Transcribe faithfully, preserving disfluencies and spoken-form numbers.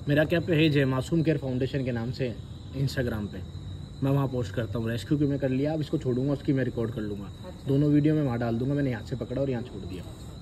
मेरा क्या पेज है मासूम केयर फाउंडेशन के नाम से इंस्टाग्राम पे, मैं वहाँ पोस्ट करता हूँ। रेस्क्यू की मैं कर लिया, अब इसको छोड़ूंगा उसकी मैं रिकॉर्ड कर लूँगा। दोनों वीडियो में वहाँ डाल दूंगा, मैंने यहाँ से पकड़ा और यहाँ छोड़ दिया।